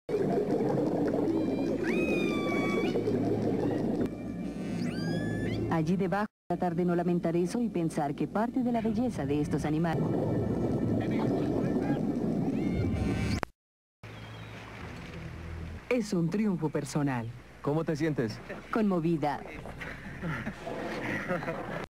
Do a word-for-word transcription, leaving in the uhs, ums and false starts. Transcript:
Allí debajo, tratar de no lamentar eso y pensar que parte de la belleza de estos animales. Es un triunfo personal. ¿Cómo te sientes? Conmovida.